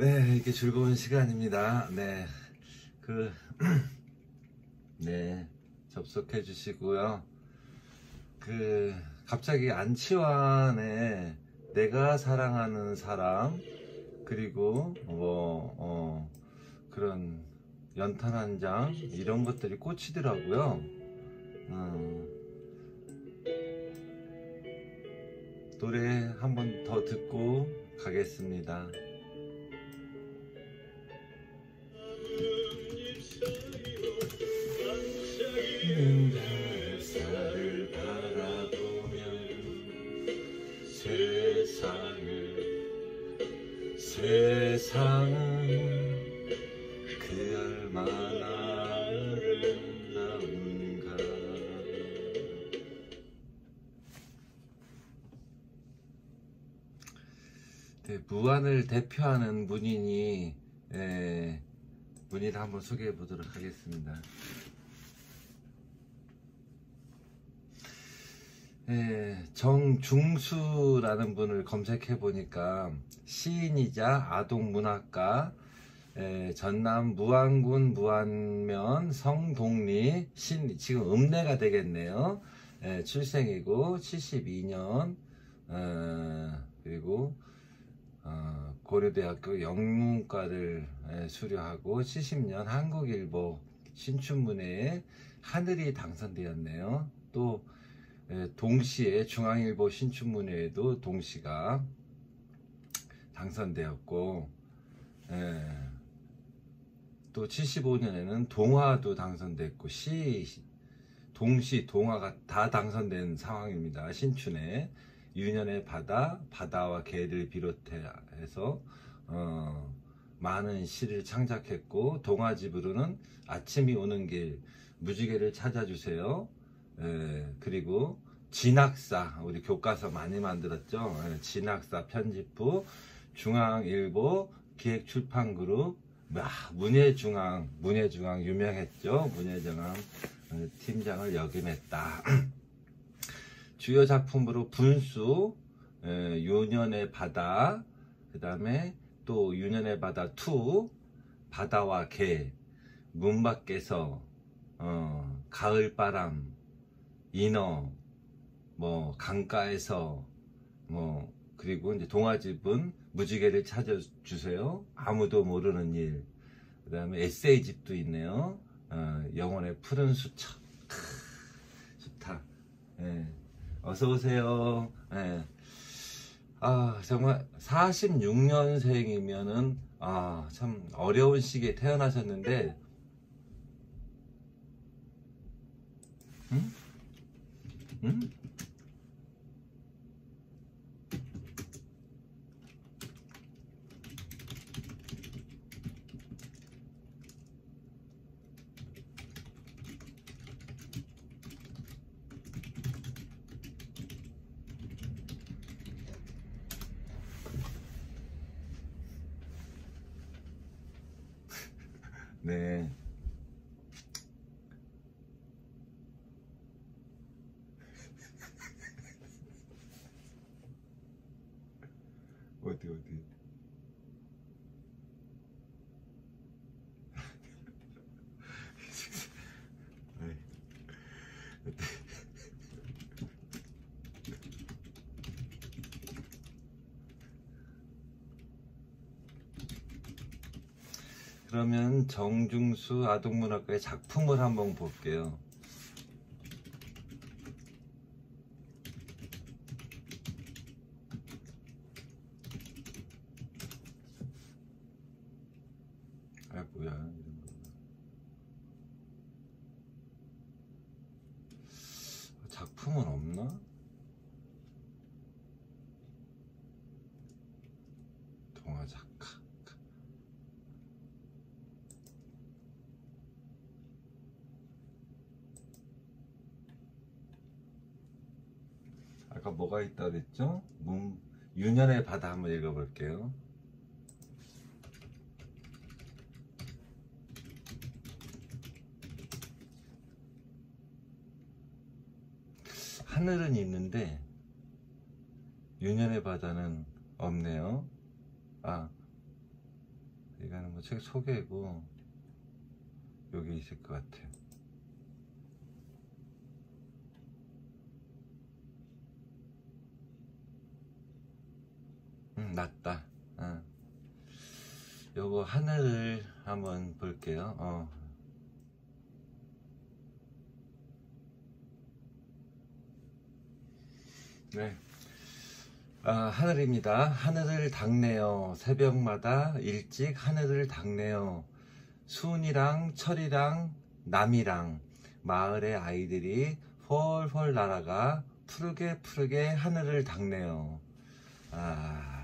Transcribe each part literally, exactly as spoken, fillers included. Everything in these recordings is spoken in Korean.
네, 이렇게 즐거운 시간입니다. 네, 그, 네, 접속해 주시고요. 그, 갑자기 안치환의 내가 사랑하는 사람, 그리고, 뭐, 어, 그런 연탄 한 장, 이런 것들이 꽂히더라고요. 음, 노래 한 번 더 듣고 가겠습니다. 햇살을 바라보면 세상을 세상은 그 얼마나 아름다운가. 네, 무안을 대표하는 문인이 예, 문인을 한번 소개해 보도록 하겠습니다. 예, 정중수라는 분을 검색해 보니까 시인이자 아동문학가, 예, 전남 무안군 무안면 성동리 신, 지금 읍내가 되겠네요. 예, 출생이고 칠십이 년, 어, 그리고 어, 고려대학교 영문과를 예, 수료하고 칠십 년 한국일보 신춘문예에 하늘이 당선되었네요. 또 예, 동시에 중앙일보 신춘문예에도 동시가 당선되었고, 예, 또 칠십오 년에는 동화도 당선됐고, 시, 동시, 동화가 다 당선된 상황입니다. 신춘에 유년의 바다, 바다와 개를 비롯해서 어, 많은 시를 창작했고, 동화집으로는 아침이 오는 길, 무지개를 찾아주세요. 예, 그리고 진학사, 우리 교과서 많이 만들었죠. 예, 진학사 편집부, 중앙일보 기획출판그룹, 아, 문예중앙, 문예중앙 유명했죠. 문예중앙 팀장을 역임했다. 주요 작품으로 분수, 예, 유년의 바다, 그 다음에 또 유년의 바다 이, 바다와 개, 문 밖에서, 어, 가을바람, 인어, 뭐 강가에서, 뭐 그리고 이제 동화집은 무지개를 찾아주세요, 아무도 모르는 일, 그 다음에 에세이집도 있네요. 어, 영혼의 푸른 수첩. 크, 좋다. 예. 어서오세요. 예. 아, 정말 사십육 년생이면은 아, 참 어려운 시기에 태어나셨는데, 응? 응? 네. 어디 어디. 그러면 정중수 아동문학가의 작품을 한번 볼게요. 아, 뭐야, 이런 거. 작품은 없나? 동화 작가. 아까 뭐가 있다 그랬죠? 문, 유년의 바다 한번 읽어볼게요. 하늘은 있는데 유년의 바다는 없네요. 아, 이거는 뭐 책 소개고 여기 있을 것 같아요. 음, 낫다. 어. 요거 하늘을 한번 볼게요. 어. 네. 아, 하늘입니다. 하늘을 닦네요. 새벽마다 일찍 하늘을 닦네요. 순이랑 철이랑 남이랑 마을의 아이들이 펄펄 날아가 푸르게 푸르게 하늘을 닦네요. 아,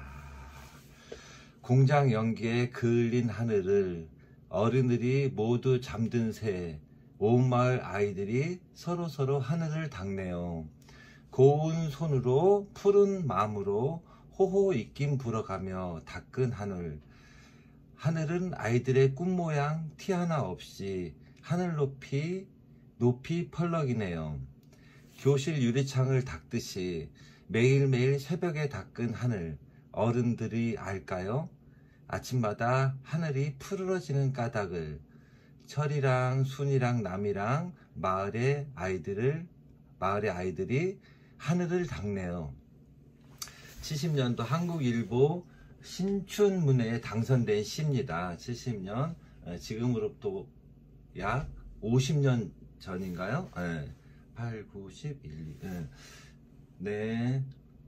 공장 연기에 그을린 하늘을 어른들이 모두 잠든 새 온 마을 아이들이 서로서로 하늘을 닦네요. 고운 손으로 푸른 마음으로 호호 입김 불어가며 닦은 하늘. 하늘은 아이들의 꿈 모양 티 하나 없이 하늘 높이 높이 펄럭이네요. 교실 유리창을 닦듯이 매일매일 새벽에 닦은 하늘. 어른들이 알까요? 아침마다 하늘이 푸르러지는 까닭을. 철이랑 순이랑 남이랑 마을의 아이들을 마을의 아이들이 하늘을 닦네요. 칠십 년도 한국일보 신춘문예에 당선된 시입니다. 칠십 년, 지금으로부터 약 오십 년 전인가요? 네. 팔, 구, 십, 일, 이. 네. 네.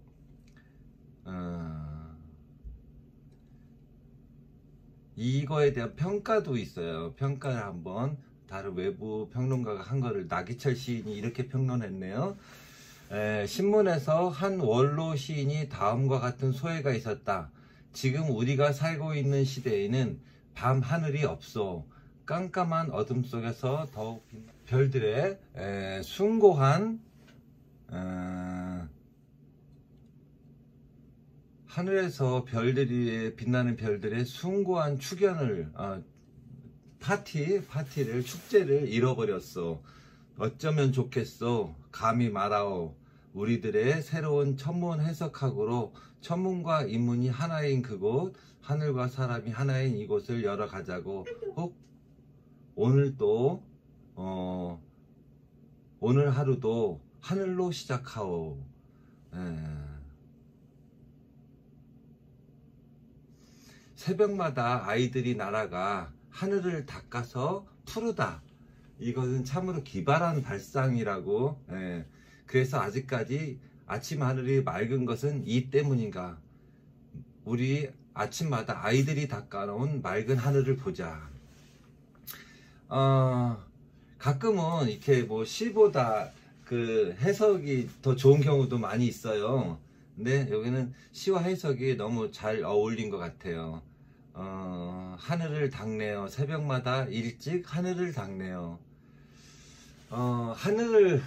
어... 이거에 대한 평가도 있어요. 평가를 한번 다른 외부 평론가가 한 거를 나기철 시인이 이렇게 평론했네요. 에, 신문에서 한 원로 시인이 다음과 같은 소회가 있었다. 지금 우리가 살고 있는 시대에는 밤 하늘이 없어. 깜깜한 어둠 속에서 더욱 빛나... 별들의 에, 숭고한 에, 하늘에서 별들이 빛나는 별들의 숭고한 축연을 어, 파티 파티를 축제를 잃어버렸어. 어쩌면 좋겠어. 감히 말하오. 우리들의 새로운 천문 해석학으로 천문과 인문이 하나인 그곳, 하늘과 사람이 하나인 이곳을 열어가자고. 혹 오늘 또 어, 오늘 하루도 하늘로 시작하오. 에. 새벽마다 아이들이 날아가 하늘을 닦아서 푸르다. 이것은 참으로 기발한 발상이라고. 예. 그래서 아직까지 아침 하늘이 맑은 것은 이 때문인가. 우리 아침마다 아이들이 닦아놓은 맑은 하늘을 보자. 어, 가끔은 이렇게 뭐 시보다 그 해석이 더 좋은 경우도 많이 있어요. 근데 여기는 시와 해석이 너무 잘 어울린 것 같아요. 어, 하늘을 닦네요. 새벽마다 일찍 하늘을 닦네요. 어, 하늘을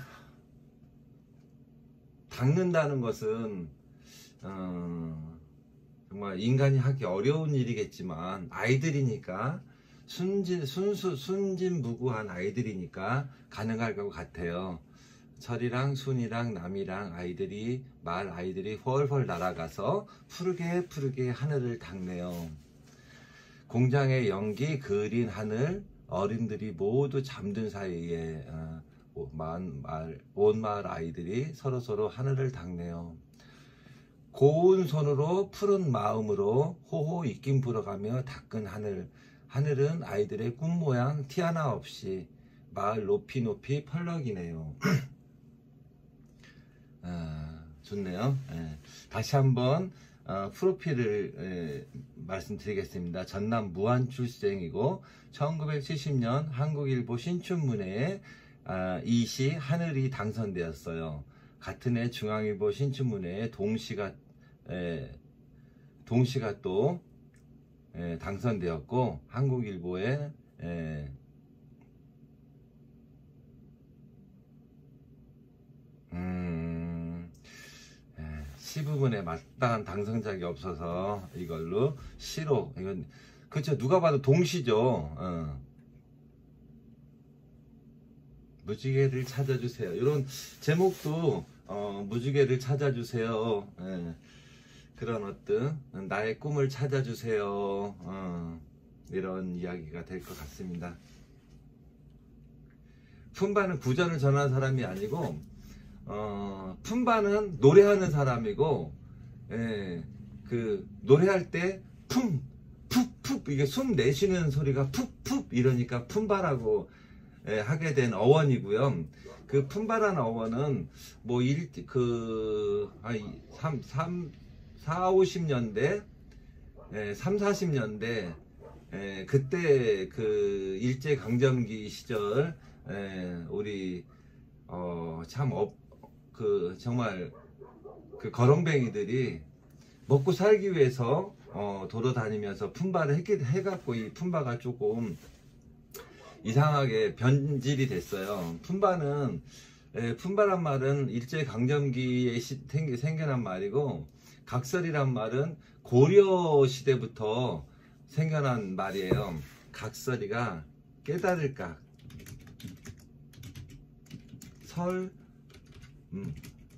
닦는다는 것은 어, 정말 인간이 하기 어려운 일이겠지만 아이들이니까 순진, 순수, 순진무구한 아이들이니까 가능할 것 같아요. 철이랑 순이랑 남이랑 아이들이 마을 아이들이 헐헐 날아가서 푸르게 푸르게 하늘을 닦네요. 공장의 연기 그을린 하늘. 어른들이 모두 잠든 사이에 어, 온 마을, 온 마을 아이들이 서로서로 하늘을 닦네요. 고운 손으로 푸른 마음으로 호호 입김 불어가며 닦은 하늘. 하늘은 아이들의 꿈 모양 티 하나 없이 마을 높이 높이 펄럭이네요. 아, 좋네요. 예. 다시 한번 어, 프로필을 에, 말씀드리겠습니다. 전남 무안 출생이고 천구백칠십 년 한국일보 신춘문예에 아, 이 시 하늘이 당선되었어요. 같은 해 중앙일보 신춘문예에 동시가 에, 동시가 또 에, 당선되었고 한국일보에 에, 음, 에, 시 부분에 마땅한 당선작이 없어서 이걸로 시로. 이건 그렇죠. 누가 봐도 동시죠. 어. 무지개를 찾아주세요. 이런 제목도 어, 무지개를 찾아주세요. 예. 그런 어떤 나의 꿈을 찾아주세요. 어. 이런 이야기가 될 것 같습니다. 품바는 구전을 전하는 사람이 아니고 어, 품바는 노래하는 사람이고, 예, 그 노래할 때 품, 푹, 푹 이게 숨 내쉬는 소리가 푹, 푹 이러니까 품바라고 예, 하게 된 어원이고요. 그 품바라는 어원은 뭐 일, 그, 한 삼, 삼, 사, 오십 년대, 예, 삼, 사십 년대, 예, 그때 그 일제강점기 시절, 예, 우리, 어, 참, 어, 그, 정말, 그 거렁뱅이들이 먹고 살기 위해서, 어, 돌아다니면서 품바를 했기, 해갖고 이 품바가 조금 이상하게 변질이 됐어요. 품바는, 예, 품바란 말은 일제강점기에 시, 생겨, 생겨난 말이고, 각설이란 말은 고려 시대부터 생겨난 말이에요. 각설이가 깨달을 각, 설, 음.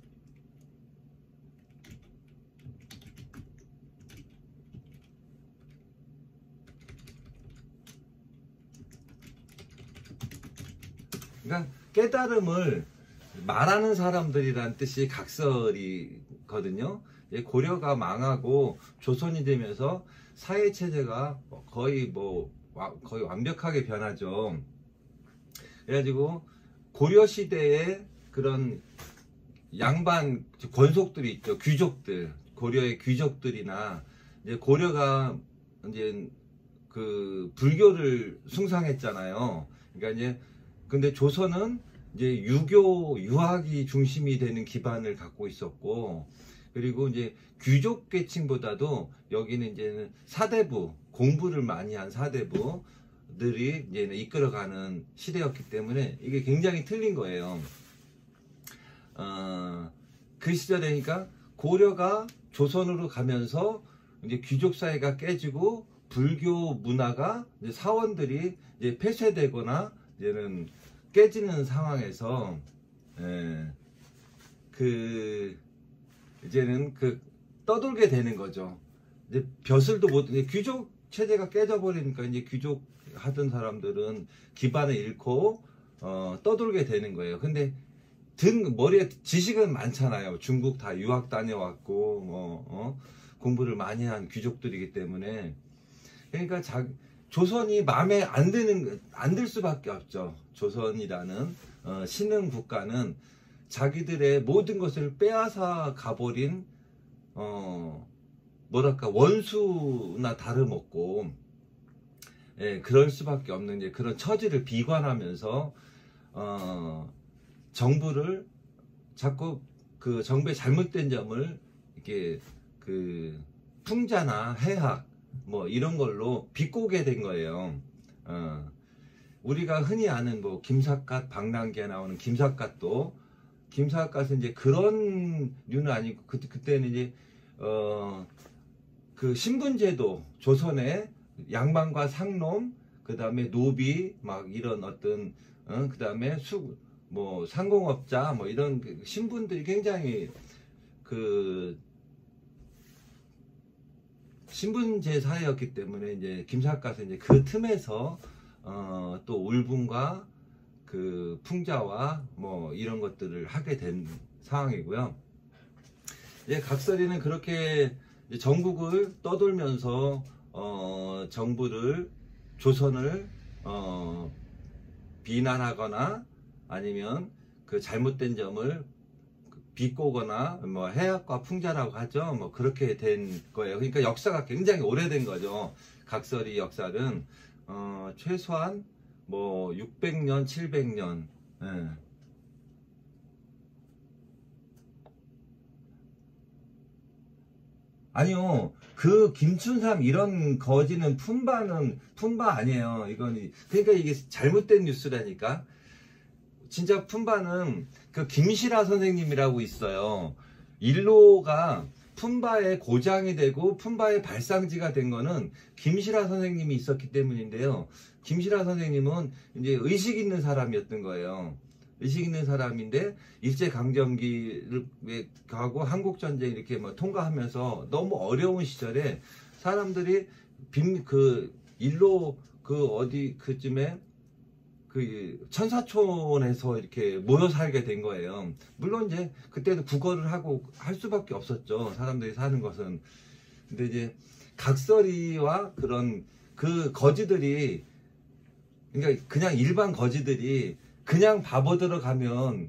그러니까 깨달음을 말하는 사람들이란 뜻이 각설이거든요. 고려가 망하고 조선이 되면서 사회체제가 거의 뭐 거의 완벽하게 변하죠. 그래가지고 고려 시대에 그런 양반 권속들이 있죠. 귀족들, 고려의 귀족들이나 이제 고려가 이제 그 불교를 숭상했잖아요. 그러니까 이제 근데 조선은 이제 유교 유학이 중심이 되는 기반을 갖고 있었고, 그리고 이제 귀족 계층보다도 여기는 이제는 사대부, 공부를 많이 한 사대부들이 이제 이끌어가는 시대였기 때문에 이게 굉장히 틀린 거예요. 어, 그 시절이니까 고려가 조선으로 가면서 이제 귀족 사회가 깨지고 불교 문화가 이제 사원들이 이제 폐쇄되거나 이제는 깨지는 상황에서, 예, 그 이제는 그 떠돌게 되는 거죠. 이제 벼슬도 못, 귀족 체제가 깨져버리니까 이제 귀족 하던 사람들은 기반을 잃고 어, 떠돌게 되는 거예요. 근데 등 머리에 지식은 많잖아요. 중국 다 유학 다녀왔고 뭐 어, 공부를 많이 한 귀족들이기 때문에, 그러니까 자, 조선이 마음에 안 드는 안 들 수밖에 없죠. 조선이라는 어, 신흥 국가는 자기들의 모든 것을 빼앗아 가버린 어 뭐랄까 원수나 다름없고, 예, 그럴 수밖에 없는 이제 그런 처지를 비관하면서 어 정부를 자꾸 그 정부의 잘못된 점을 이렇게 그 풍자나 해학 뭐 이런 걸로 비꼬게 된 거예요. 어, 우리가 흔히 아는 뭐 김삿갓, 방랑기에 나오는 김삿갓도 김삿갓은 이제 그런 류는 아니고 그 그때는 이제 어 그 신분제도 조선의 양반과 상놈, 그 다음에 노비 막 이런 어떤 어, 그 다음에 수 뭐 상공업자 뭐 이런 신분들이 굉장히 그 신분제 사회였기 때문에 이제 김삿갓은 이제 그 틈에서 어, 또 울분과 그 풍자와 뭐 이런 것들을 하게 된 상황이고요. 이제 각설이는 그렇게 이제 전국을 떠돌면서 어, 정부를 조선을 어, 비난하거나 아니면 그 잘못된 점을 비꼬거나 뭐 해학과 풍자라고 하죠. 뭐 그렇게 된 거예요. 그러니까 역사가 굉장히 오래된 거죠. 각설이 역사는 어, 최소한 뭐 육백 년, 칠백 년. 예. 아니요, 그 김춘삼 이런 거지는 품바는 품바 아니에요. 이건 그러니까 이게 잘못된 뉴스라니까. 진짜 품바는 그 김실아 선생님이라고 있어요. 일로가 품바의 고장이 되고 품바의 발상지가 된 거는 김실아 선생님이 있었기 때문인데요. 김실아 선생님은 이제 의식 있는 사람이었던 거예요. 의식 있는 사람인데 일제강점기를 가고 한국전쟁 이렇게 뭐 통과하면서 너무 어려운 시절에 사람들이 빈, 그 일로 그 어디 그쯤에 그 천사촌에서 이렇게 모여 살게 된 거예요. 물론 이제 그때도 국어를 하고 할 수밖에 없었죠. 사람들이 사는 것은. 근데 이제 각설이와 그런 그 거지들이, 그러니까 그냥 일반 거지들이 그냥 밥 얻으러 가면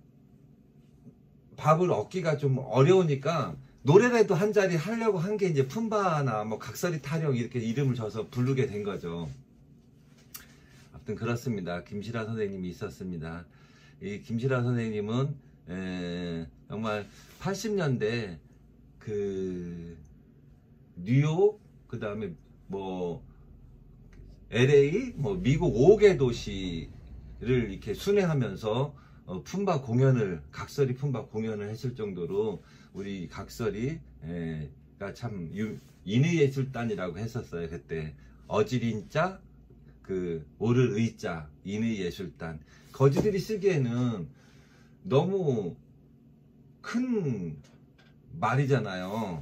밥을 얻기가 좀 어려우니까 노래라도 한 자리 하려고 한 게 이제 푼바나 뭐 각설이 타령 이렇게 이름을 줘서 부르게 된 거죠. 아무튼 그렇습니다. 김실아 선생님이 있었습니다. 이 김실아 선생님은 에, 정말 팔십 년대 그 뉴욕, 그 다음에 뭐 엘에이, 뭐 미국 오 개 도시를 이렇게 순회하면서 어, 푼바 공연을, 각설이 푼바 공연을 했을 정도로 우리 각설이가 참 유, 인의예술단이라고 했었어요. 그때 어지린자, 그 오를 의자, 인의예술단. 거지들이 쓰기에는 너무 큰 말이잖아요.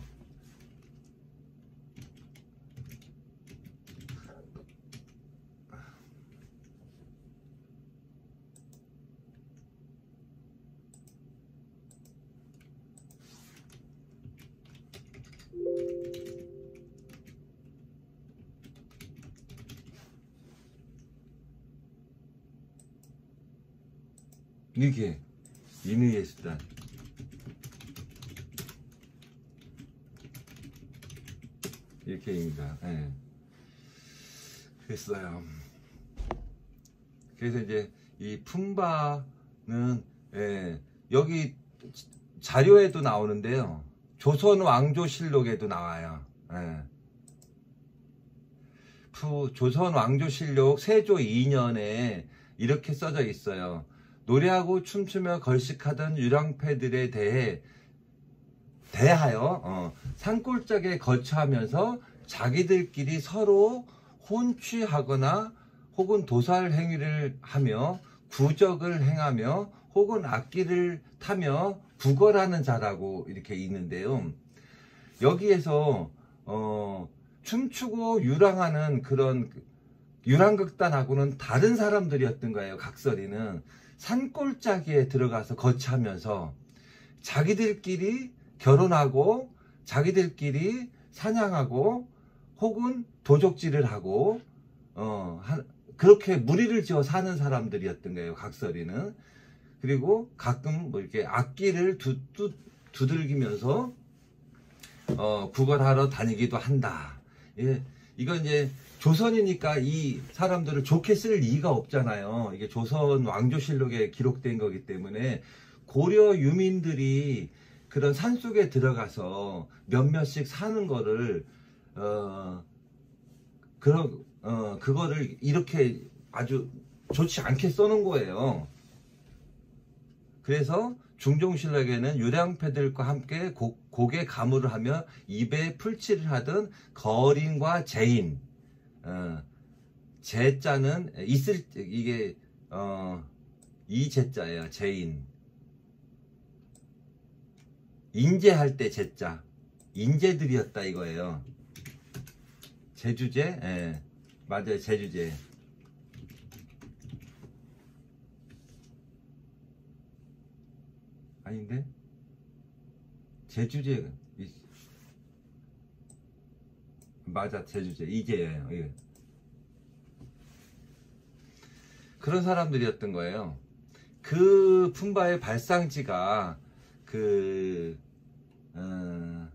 이게 인의예술단. 이렇게입니다. 예. 그랬어요. 그래서 이제 이 푼바는 예, 여기 자료에도 나오는데요. 조선 왕조실록에도 나와요. 예. 푸, 조선 왕조실록 세조 이 년에 이렇게 써져 있어요. 노래하고 춤추며 걸식하던 유랑패들에 대해 대하여 어, 산골짜기에 거처하면서 자기들끼리 서로 혼취하거나 혹은 도살 행위를 하며 구적을 행하며 혹은 악기를 타며 구걸하는 자라고 이렇게 있는데요. 여기에서 어, 춤추고 유랑하는 그런 유랑극단하고는 다른 사람들이었던 거예요. 각설이는 산골짜기에 들어가서 거처하면서 자기들끼리 결혼하고 자기들끼리 사냥하고 혹은 도적질을 하고 어, 한, 그렇게 무리를 지어 사는 사람들이었던 거예요. 각설이는. 그리고 가끔 뭐 이렇게 악기를 두, 두, 두들기면서 어, 구걸하러 다니기도 한다. 예, 이건 이제 조선이니까 이 사람들을 좋게 쓸 리가 없잖아요. 이게 조선 왕조실록에 기록된 거기 때문에 고려 유민들이 그런 산속에 들어가서 몇몇씩 사는 거를 어 그런 어 그거를 이렇게 아주 좋지 않게 써놓은 거예요. 그래서 중종실록에는 유랑패들과 함께 고, 곡에 가무를 하며 입에 풀칠을 하던 거린과 제인, 어, 제자는 있을 이게 어, 이 제자예요. 제인. 인재할 때 제자, 인재들이었다 이거예요. 제주제, 예, 맞아요. 제주제. 아닌데? 제주제, 맞아, 제주제. 이제예요. 예. 그런 사람들이었던 거예요. 그 푼바의 발상지가 그, 어,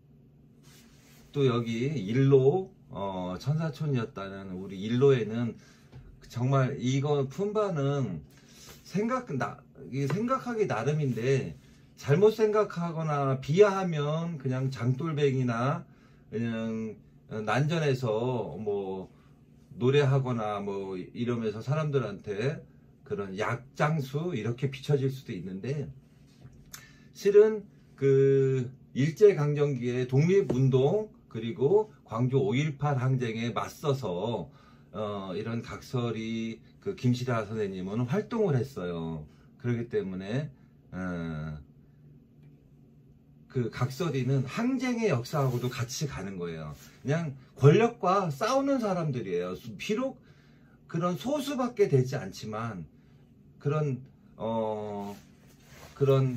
또 여기 일로, 어, 천사촌이었다는 우리 일로에는 정말 이거 푼바는 생각, 나, 생각하기 나름인데 잘못 생각하거나 비하하면 그냥 장돌뱅이나 그냥 난전에서 뭐 노래하거나 뭐 이러면서 사람들한테 그런 약장수 이렇게 비춰질 수도 있는데 실은 그 일제강점기에 독립운동 그리고 광주 오일팔 항쟁에 맞서서 어 이런 각설이 그 김실아 선생님은 활동을 했어요. 그렇기 때문에 어 그 각설이는 항쟁의 역사하고도 같이 가는 거예요. 그냥 권력과 싸우는 사람들이에요. 비록 그런 소수밖에 되지 않지만 그런 어 그런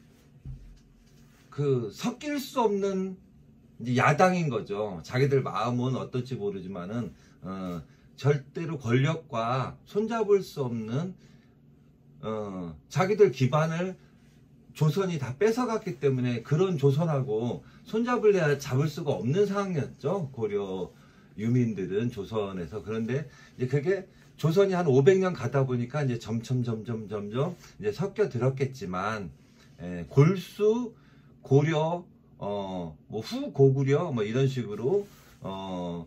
그 섞일 수 없는 이제 야당인 거죠. 자기들 마음은 어떨지 모르지만은 어, 절대로 권력과 손잡을 수 없는 어, 자기들 기반을 조선이 다 뺏어갔기 때문에 그런 조선하고 손잡을래야 잡을 수가 없는 상황이었죠. 고려 유민들은 조선에서. 그런데 이제 그게 조선이 한 오백 년 가다 보니까 이제 점점 점점 점점 이제 섞여 들었겠지만 에, 골수 고려 어 뭐 후고구려 뭐 이런 식으로 어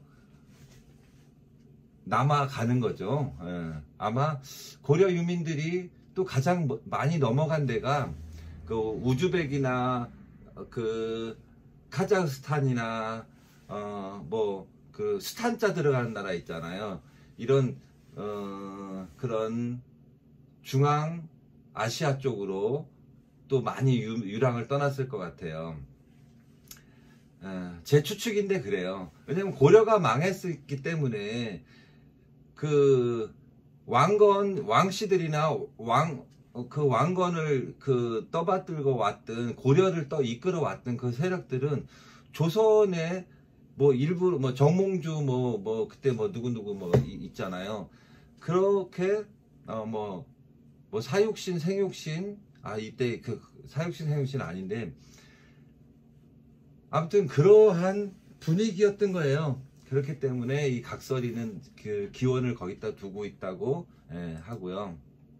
남아가는 거죠. 에, 아마 고려 유민들이 또 가장 많이 넘어간 데가 그 우즈벡이나 그 카자흐스탄이나 어 뭐 그 스탄자 들어가는 나라 있잖아요. 이런 어 그런 중앙 아시아 쪽으로 또 많이 유, 유랑을 떠났을 것 같아요. 어, 제 추측인데 그래요. 왜냐면 고려가 망했기 때문에 그 왕건 왕씨들이나 왕 그 왕건을 그 떠받들고 왔던 고려를 떠 이끌어 왔던 그 세력들은 조선의 뭐 일부 뭐 정몽주 뭐 뭐 그때 뭐 누구 누구 뭐 있잖아요. 그렇게 어 뭐 뭐 사육신 생육신 아 이때 그 사육신 생육신 아닌데 아무튼 그러한 분위기였던 거예요. 그렇기 때문에 이 각설이는 그 기원을 거기다 두고 있다고 예, 하고요.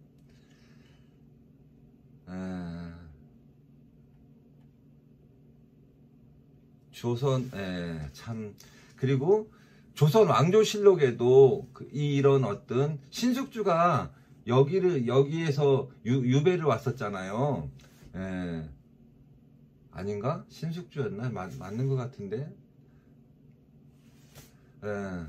아, 조선 예, 참 그리고 조선 왕조실록에도 그, 이런 어떤 신숙주가 여기를 여기에서 유, 유배를 왔었잖아요. 예. 아닌가? 신숙주였나? 맞, 맞는 것 같은데. 예.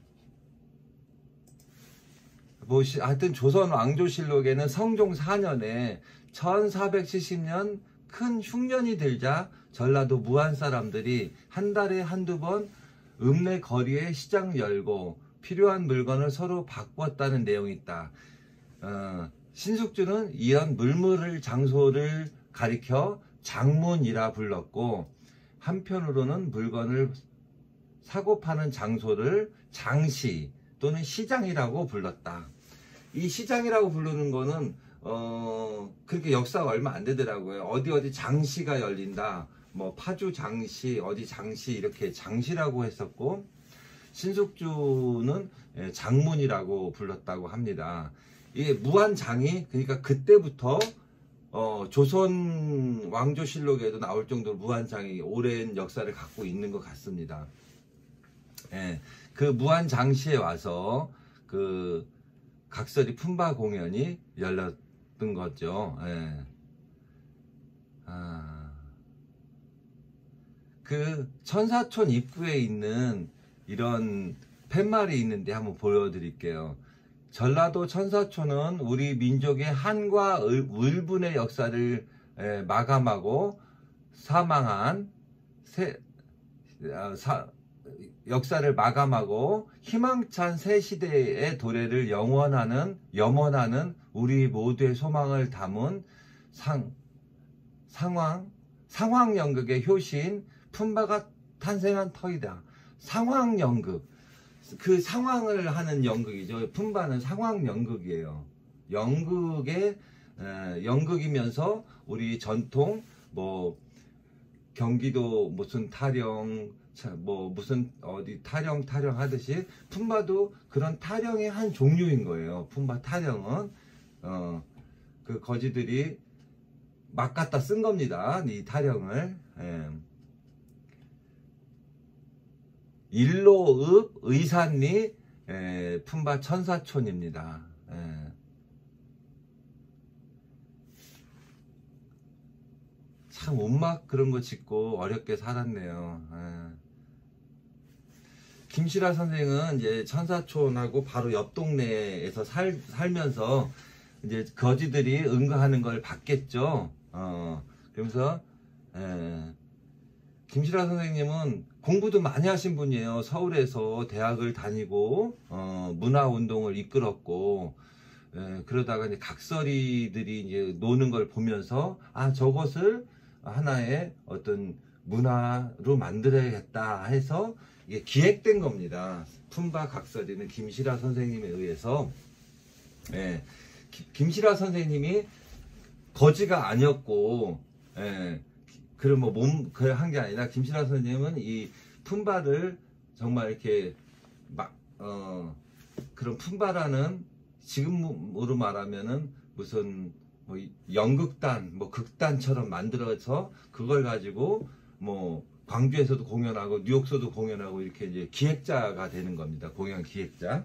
뭐 하여튼 조선 왕조실록에는 성종 사 년에 천사백칠십 년 큰 흉년이 들자 전라도 무안 사람들이 한 달에 한두 번 읍내 거리에 시장 열고 필요한 물건을 서로 바꾸었다는 내용이 있다. 어, 신숙주는 이런 물물을 장소를 가리켜 장문이라 불렀고 한편으로는 물건을 사고 파는 장소를 장시 또는 시장이라고 불렀다. 이 시장이라고 부르는 거는 어 그렇게 역사가 얼마 안 되더라고요. 어디 어디 장시가 열린다. 뭐 파주 장시 어디 장시 이렇게 장시라고 했었고 신숙주는 장문이라고 불렀다고 합니다. 이게 무한장이 그러니까 그때부터 어 조선 왕조실록에도 나올 정도로 무한장이 오랜 역사를 갖고 있는 것 같습니다. 예, 그 무한장시에 와서 그 각설이 품바 공연이 열렸던 거죠. 예. 아, 그 천사촌 입구에 있는 이런 팻말이 있는데 한번 보여드릴게요. 전라도 천사촌은 우리 민족의 한과 울분의 역사를 예, 마감하고 사망한 세, 아, 사, 역사를 마감하고 희망찬 새 시대의 도래를 영원하는 염원하는 우리 모두의 소망을 담은 상, 상황 상황연극의 효신 품바가 탄생한 터이다. 상황연극 그 상황을 하는 연극이죠. 품바는 상황연극이에요. 연극의 에, 연극이면서 우리 전통 뭐 경기도 무슨 타령 뭐 무슨 어디 타령 타령 하듯이 품바도 그런 타령의 한 종류인 거예요. 품바 타령은 어 그 거지들이 막 갖다 쓴 겁니다. 이 타령을 예. 일로읍 의산리 예, 품바 천사촌입니다. 예. 참 운막 그런 거 짓고 어렵게 살았네요. 예. 김실아 선생은 이제 천사촌하고 바로 옆 동네에서 살, 살면서 이제 거지들이 응가하는 걸 봤겠죠. 어, 그러면서 예. 김실아 선생님은 공부도 많이 하신 분이에요. 서울에서 대학을 다니고 어, 문화운동을 이끌었고, 예, 그러다가 이제 각설이들이 이제 노는 걸 보면서 아, 저것을 하나의 어떤 문화로 만들어야겠다 해서 이게 기획된 겁니다. 품바 각설이는 김실아 선생님에 의해서. 예, 기, 김실아 선생님이 거지가 아니었고, 예, 그런 뭐 몸, 그 한 게 아니라 김실아 선생님은 이 품바를 정말 이렇게 막, 어, 그런 품바라는 지금으로 말하면은 무슨 뭐 연극단, 뭐 극단처럼 만들어서 그걸 가지고 뭐 광주에서도 공연하고 뉴욕에서도 공연하고 이렇게 이제 기획자가 되는 겁니다. 공연 기획자.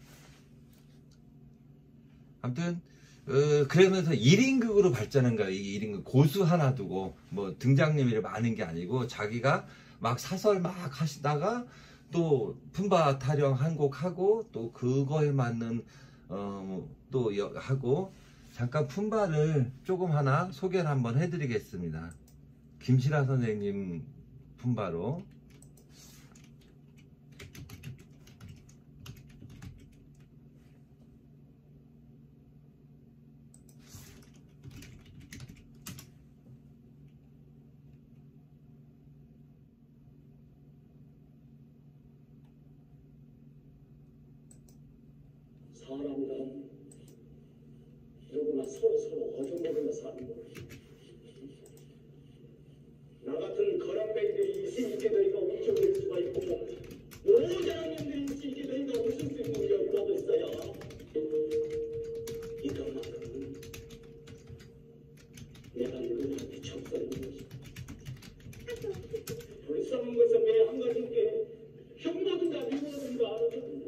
아무튼 어, 그러면서 일 인극으로 발전한 거야. 이 일 인극 고수 하나 두고 뭐 등장님이 많은 게 아니고 자기가 막 사설 막 하시다가 또 품바 타령 한 곡 하고 또 그거에 맞는 어, 또 하고. 잠깐 품바를 조금 하나 소개를 한번 해드리겠습니다. 김실아 선생님 품바로. 사람이란 누구나 서로 서로 얻어먹으며 사는 거. 나 같은 거란뱅이들이 있을 있게 되니까 웃겨볼 수가 있고 모자랑님들이 있을 있게 되니까 웃을 수 있는 여유라도 있어야 이것만큼은 내가 누구한테 적성인 것이. 불쌍한 것은 매 한 가지인데 형 뭐든가 미 뭐든가 알아서